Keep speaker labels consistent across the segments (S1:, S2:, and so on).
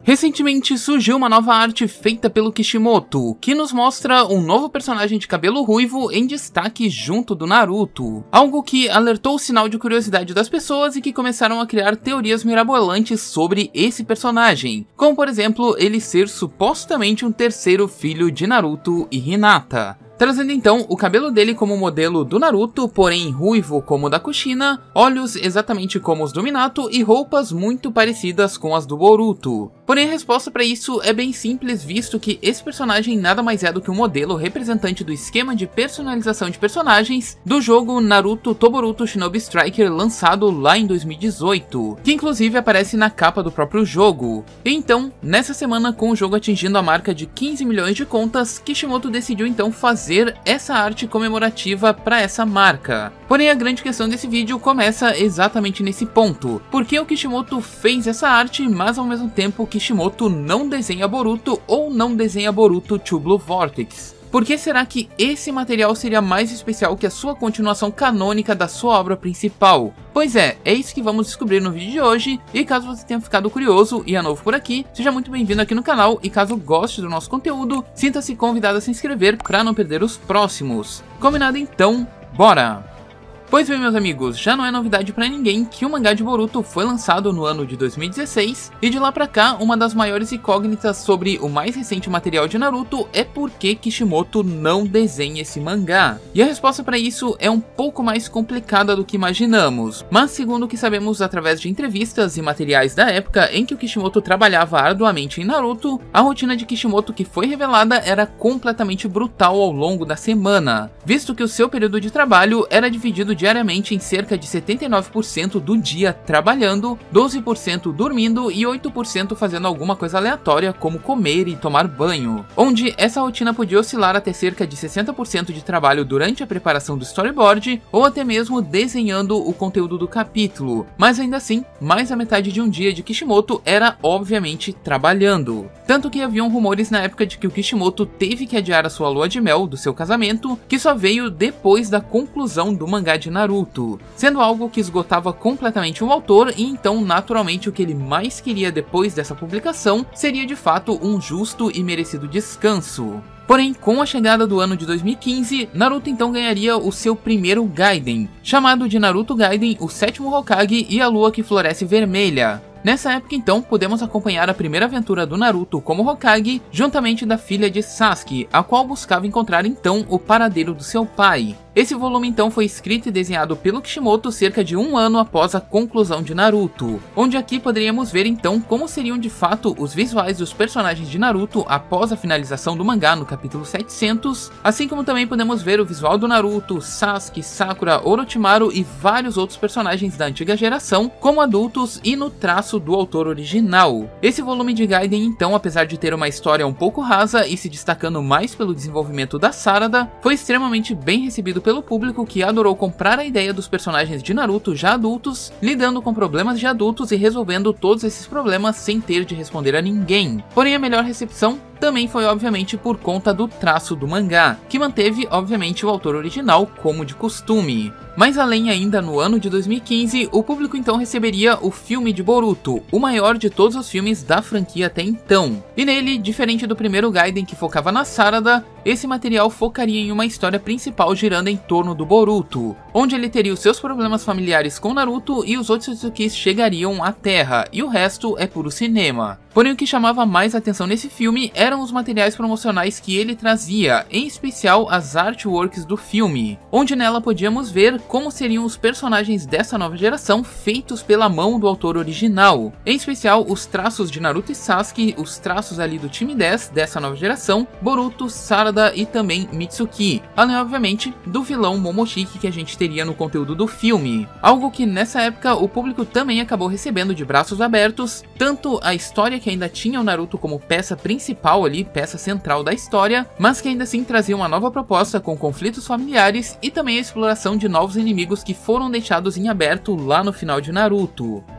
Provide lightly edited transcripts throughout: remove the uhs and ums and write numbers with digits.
S1: Recentemente surgiu uma nova arte feita pelo Kishimoto, que nos mostra um novo personagem de cabelo ruivo em destaque junto do Naruto. Algo que alertou o sinal de curiosidade das pessoas e que começaram a criar teorias mirabolantes sobre esse personagem, como por exemplo ele ser supostamente um terceiro filho de Naruto e Hinata. Trazendo então o cabelo dele como modelo do Naruto, porém ruivo como o da Kushina, olhos exatamente como os do Minato e roupas muito parecidas com as do Boruto. Porém a resposta para isso é bem simples, visto que esse personagem nada mais é do que um modelo representante do esquema de personalização de personagens do jogo Naruto Toboruto Shinobi Striker, lançado lá em 2018, que inclusive aparece na capa do próprio jogo. E então, nessa semana, com o jogo atingindo a marca de 15 milhões de contas, Kishimoto decidiu então fazer essa arte comemorativa para essa marca. Porém a grande questão desse vídeo começa exatamente nesse ponto. Por que o Kishimoto fez essa arte, mas ao mesmo tempo Kishimoto não desenha Boruto ou não desenha Boruto Two Blue Vortex? Por que será que esse material seria mais especial que a sua continuação canônica da sua obra principal? Pois é isso que vamos descobrir no vídeo de hoje, e caso você tenha ficado curioso e é novo por aqui, seja muito bem-vindo aqui no canal, e caso goste do nosso conteúdo, sinta-se convidado a se inscrever para não perder os próximos. Combinado então, bora! Pois bem, meus amigos, já não é novidade pra ninguém que o mangá de Boruto foi lançado no ano de 2016, e de lá pra cá, uma das maiores incógnitas sobre o mais recente material de Naruto é por que Kishimoto não desenha esse mangá. E a resposta pra isso é um pouco mais complicada do que imaginamos, mas segundo o que sabemos através de entrevistas e materiais da época em que o Kishimoto trabalhava arduamente em Naruto, a rotina de Kishimoto que foi revelada era completamente brutal ao longo da semana, visto que o seu período de trabalho era dividido diariamente em cerca de 79% do dia trabalhando, 12% dormindo e 8% fazendo alguma coisa aleatória como comer e tomar banho, onde essa rotina podia oscilar até cerca de 60% de trabalho durante a preparação do storyboard ou até mesmo desenhando o conteúdo do capítulo, mas ainda assim, mais da metade de um dia de Kishimoto era obviamente trabalhando. Tanto que haviam rumores na época de que o Kishimoto teve que adiar a sua lua de mel do seu casamento, que só veio depois da conclusão do mangá de Naruto, sendo algo que esgotava completamente o autor, e então naturalmente o que ele mais queria depois dessa publicação seria de fato um justo e merecido descanso. Porém, com a chegada do ano de 2015, Naruto então ganharia o seu primeiro Gaiden, chamado de Naruto Gaiden, o sétimo Hokage e a lua que floresce vermelha. Nessa época então, podemos acompanhar a primeira aventura do Naruto como Hokage, juntamente da filha de Sasuke, a qual buscava encontrar então o paradeiro do seu pai. Esse volume então foi escrito e desenhado pelo Kishimoto cerca de um ano após a conclusão de Naruto, onde aqui poderíamos ver então como seriam de fato os visuais dos personagens de Naruto após a finalização do mangá no capítulo 700, assim como também podemos ver o visual do Naruto, Sasuke, Sakura, Orochimaru e vários outros personagens da antiga geração como adultos e no traço do autor original. Esse volume de Gaiden então, apesar de ter uma história um pouco rasa e se destacando mais pelo desenvolvimento da Sarada, foi extremamente bem recebido pelo público, que adorou comprar a ideia dos personagens de Naruto já adultos, lidando com problemas de adultos e resolvendo todos esses problemas sem ter de responder a ninguém. Porém a melhor recepção também foi obviamente por conta do traço do mangá, que manteve obviamente o autor original como de costume. Mas além ainda, no ano de 2015, o público então receberia o filme de Boruto, o maior de todos os filmes da franquia até então. E nele, diferente do primeiro Gaiden que focava na Sarada, esse material focaria em uma história principal girando em torno do Boruto, onde ele teria os seus problemas familiares com Naruto e os Otsutsukis chegariam à Terra, e o resto é puro cinema. Porém o que chamava mais atenção nesse filme eram os materiais promocionais que ele trazia, em especial as artworks do filme, onde nela podíamos ver como seriam os personagens dessa nova geração feitos pela mão do autor original, em especial os traços de Naruto e Sasuke, os traços ali do time 10 dessa nova geração, Boruto, Sarada e também Mitsuki, além obviamente do vilão Momoshiki que a gente teria no conteúdo do filme, algo que nessa época o público também acabou recebendo de braços abertos, tanto a história que ainda tinha o Naruto como peça principal ali, peça central da história, mas que ainda assim trazia uma nova proposta com conflitos familiares e também a exploração de novos inimigos que foram deixados em aberto lá no final de Naruto.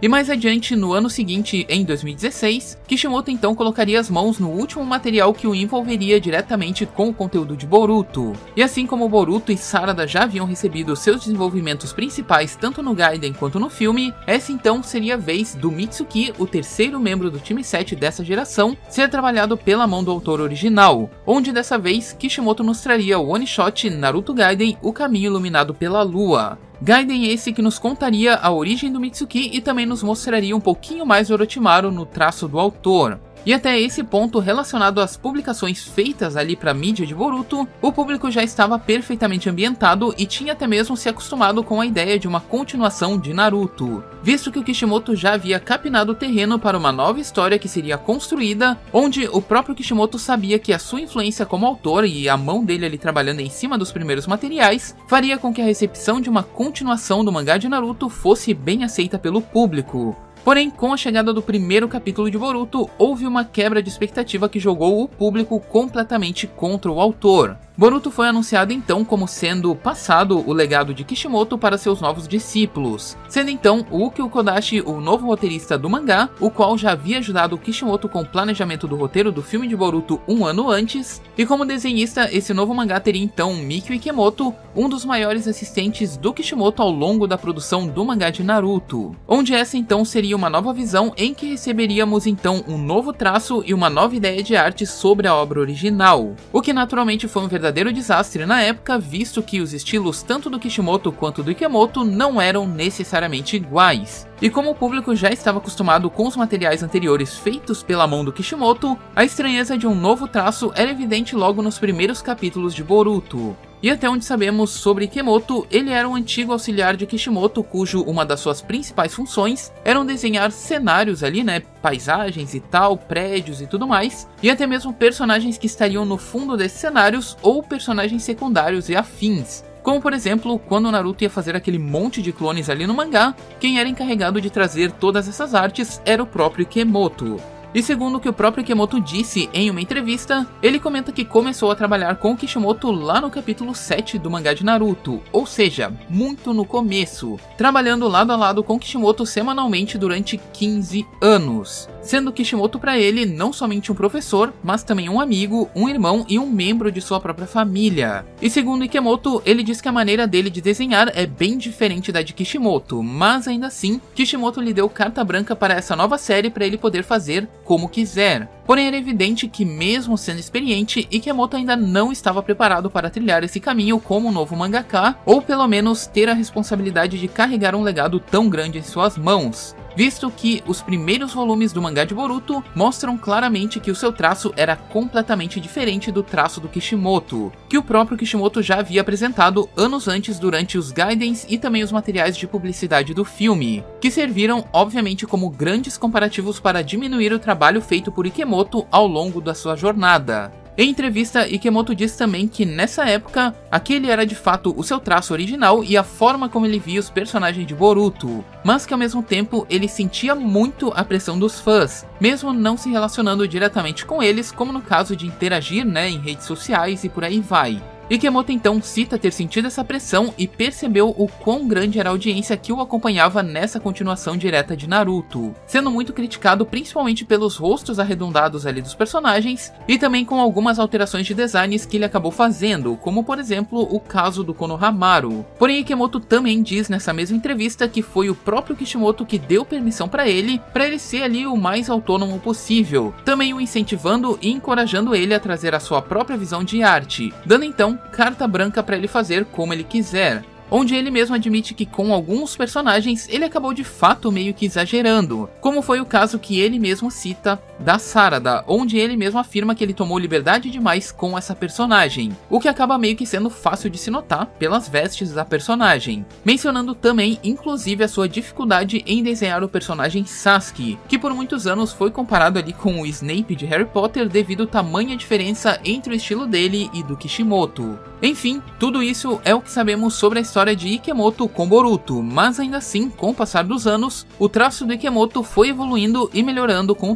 S1: E mais adiante, no ano seguinte, em 2016, Kishimoto então colocaria as mãos no último material que o envolveria diretamente com o conteúdo de Boruto. E assim como Boruto e Sarada já haviam recebido seus desenvolvimentos principais tanto no Gaiden quanto no filme, essa então seria a vez do Mitsuki, o terceiro membro do time 7 dessa geração, ser trabalhado pela mão do autor original, onde dessa vez Kishimoto nos traria o one-shot Naruto Gaiden, o caminho iluminado pela lua. Gaiden esse que nos contaria a origem do Mitsuki e também nos mostraria um pouquinho mais de Orochimaru no traço do autor. E até esse ponto, relacionado às publicações feitas ali para a mídia de Boruto, o público já estava perfeitamente ambientado e tinha até mesmo se acostumado com a ideia de uma continuação de Naruto, visto que o Kishimoto já havia capinado o terreno para uma nova história que seria construída, onde o próprio Kishimoto sabia que a sua influência como autor e a mão dele ali trabalhando em cima dos primeiros materiais, faria com que a recepção de uma continuação do mangá de Naruto fosse bem aceita pelo público. Porém, com a chegada do primeiro capítulo de Boruto, houve uma quebra de expectativa que jogou o público completamente contra o autor. Boruto foi anunciado então como sendo passado o legado de Kishimoto para seus novos discípulos, sendo então o Ukyo Kodashi o novo roteirista do mangá, o qual já havia ajudado o Kishimoto com o planejamento do roteiro do filme de Boruto um ano antes, e como desenhista esse novo mangá teria então Mikio Ikemoto, um dos maiores assistentes do Kishimoto ao longo da produção do mangá de Naruto, onde essa então seria uma nova visão em que receberíamos então um novo traço e uma nova ideia de arte sobre a obra original, o que naturalmente foi um verdadeiro desastre na época, visto que os estilos tanto do Kishimoto quanto do Ikemoto não eram necessariamente iguais. E como o público já estava acostumado com os materiais anteriores feitos pela mão do Kishimoto, a estranheza de um novo traço era evidente logo nos primeiros capítulos de Boruto. E até onde sabemos sobre Ikemoto, ele era um antigo auxiliar de Kishimoto, cujo uma das suas principais funções eram desenhar cenários ali, paisagens e tal, prédios e tudo mais, e até mesmo personagens que estariam no fundo desses cenários ou personagens secundários e afins. Como por exemplo, quando o Naruto ia fazer aquele monte de clones ali no mangá, quem era encarregado de trazer todas essas artes era o próprio Ikemoto. E segundo o que o próprio Ikemoto disse em uma entrevista, ele comenta que começou a trabalhar com o Kishimoto lá no capítulo 7 do mangá de Naruto, ou seja, muito no começo, trabalhando lado a lado com Kishimoto semanalmente durante 15 anos. Sendo Kishimoto para ele não somente um professor, mas também um amigo, um irmão e um membro de sua própria família. E segundo Ikemoto, ele diz que a maneira dele de desenhar é bem diferente da de Kishimoto, mas ainda assim, Kishimoto lhe deu carta branca para essa nova série para ele poder fazer como quiser. Porém era evidente que mesmo sendo experiente, Ikemoto ainda não estava preparado para trilhar esse caminho como um novo mangaka, ou pelo menos ter a responsabilidade de carregar um legado tão grande em suas mãos, visto que os primeiros volumes do mangá de Boruto mostram claramente que o seu traço era completamente diferente do traço do Kishimoto, que o próprio Kishimoto já havia apresentado anos antes durante os Gaidens e também os materiais de publicidade do filme, que serviram obviamente como grandes comparativos para diminuir o trabalho feito por Ikemoto ao longo da sua jornada. Em entrevista, Ikemoto diz também que nessa época, aquele era de fato o seu traço original e a forma como ele via os personagens de Boruto, mas que ao mesmo tempo ele sentia muito a pressão dos fãs, mesmo não se relacionando diretamente com eles, como no caso de interagir em redes sociais e por aí vai. Ikemoto então cita ter sentido essa pressão e percebeu o quão grande era a audiência que o acompanhava nessa continuação direta de Naruto, sendo muito criticado principalmente pelos rostos arredondados ali dos personagens e também com algumas alterações de designs que ele acabou fazendo, como por exemplo o caso do Konohamaru. Porém Ikemoto também diz nessa mesma entrevista que foi o próprio Kishimoto que deu permissão para ele ser ali o mais autônomo possível, também o incentivando e encorajando ele a trazer a sua própria visão de arte, dando então carta branca para ele fazer como ele quiser, onde ele mesmo admite que com alguns personagens ele acabou de fato meio que exagerando, como foi o caso que ele mesmo cita da Sarada, onde ele mesmo afirma que ele tomou liberdade demais com essa personagem, o que acaba meio que sendo fácil de se notar pelas vestes da personagem, mencionando também inclusive a sua dificuldade em desenhar o personagem Sasuke, que por muitos anos foi comparado ali com o Snape de Harry Potter devido à tamanha diferença entre o estilo dele e do Kishimoto. Enfim, tudo isso é o que sabemos sobre a história de Ikemoto com Boruto, mas ainda assim, com o passar dos anos, o traço do Ikemoto foi evoluindo e melhorando com o tempo,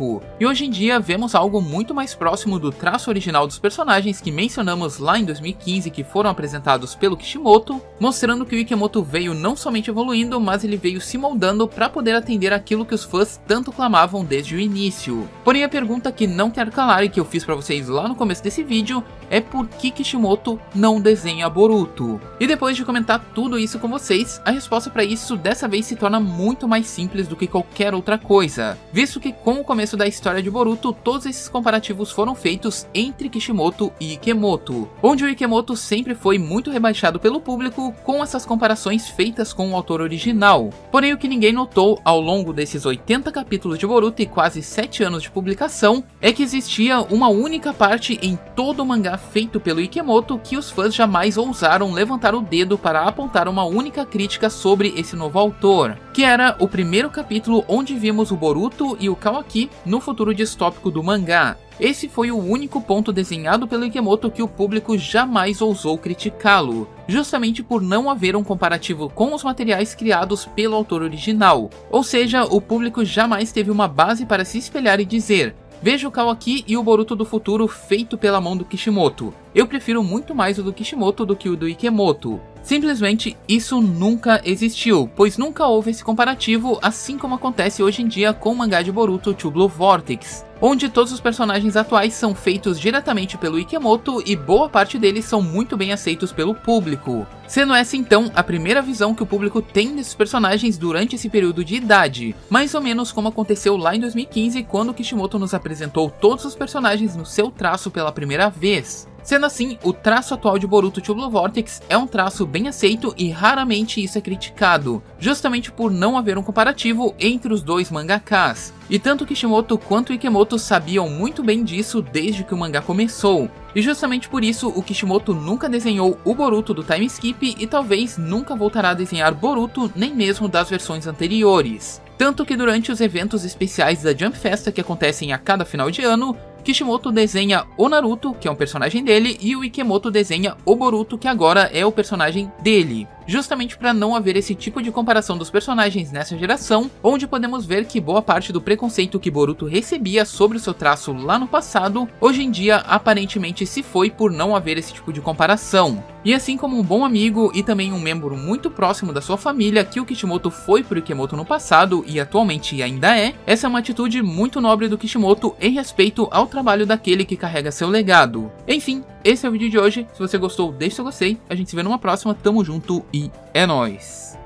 S1: tempo, e hoje em dia vemos algo muito mais próximo do traço original dos personagens que mencionamos lá em 2015 que foram apresentados pelo Kishimoto, mostrando que o Ikemoto veio não somente evoluindo, mas ele veio se moldando para poder atender aquilo que os fãs tanto clamavam desde o início. Porém, a pergunta que não quer calar e que eu fiz para vocês lá no começo desse vídeo é por que Kishimoto não desenha Boruto? E depois de comentar tudo isso com vocês, a resposta para isso dessa vez se torna muito mais simples do que qualquer outra coisa, visto que com o começo da história de Boruto, todos esses comparativos foram feitos entre Kishimoto e Ikemoto, onde o Ikemoto sempre foi muito rebaixado pelo público com essas comparações feitas com o autor original. Porém, o que ninguém notou ao longo desses 80 capítulos de Boruto e quase 7 anos de publicação é que existia uma única parte em todo o mangá feito pelo Ikemoto que os fãs jamais ousaram levantar o dedo para apontar uma única crítica sobre esse novo autor, que era o primeiro capítulo onde vimos o Boruto e o Kawaki no futuro distópico do mangá. Esse foi o único ponto desenhado pelo Ikemoto que o público jamais ousou criticá-lo, justamente por não haver um comparativo com os materiais criados pelo autor original. Ou seja, o público jamais teve uma base para se espelhar e dizer: veja o Kawaki e o Boruto do futuro feito pela mão do Kishimoto. Eu prefiro muito mais o do Kishimoto do que o do Ikemoto. Simplesmente isso nunca existiu, pois nunca houve esse comparativo, assim como acontece hoje em dia com o mangá de Boruto To Blue Vortex, onde todos os personagens atuais são feitos diretamente pelo Ikemoto e boa parte deles são muito bem aceitos pelo público, sendo essa então a primeira visão que o público tem desses personagens durante esse período de idade, mais ou menos como aconteceu lá em 2015 quando Kishimoto nos apresentou todos os personagens no seu traço pela primeira vez. Sendo assim, o traço atual de Boruto To Blue Vortex é um traço bem aceito e raramente isso é criticado, justamente por não haver um comparativo entre os dois mangakas. E tanto Kishimoto quanto Ikemoto sabiam muito bem disso desde que o mangá começou. E justamente por isso o Kishimoto nunca desenhou o Boruto do time skip e talvez nunca voltará a desenhar Boruto nem mesmo das versões anteriores. Tanto que durante os eventos especiais da Jump Festa que acontecem a cada final de ano, Kishimoto desenha o Naruto, que é um personagem dele, e o Ikemoto desenha o Boruto, que agora é o personagem dele. Justamente para não haver esse tipo de comparação dos personagens nessa geração, onde podemos ver que boa parte do preconceito que Boruto recebia sobre o seu traço lá no passado, hoje em dia aparentemente se foi por não haver esse tipo de comparação. E assim como um bom amigo e também um membro muito próximo da sua família que o Kishimoto foi pro Ikemoto no passado e atualmente ainda é, essa é uma atitude muito nobre do Kishimoto em respeito ao trabalho daquele que carrega seu legado. Enfim, esse é o vídeo de hoje. Se você gostou, deixe seu gostei. A gente se vê numa próxima. Tamo junto e é nóis!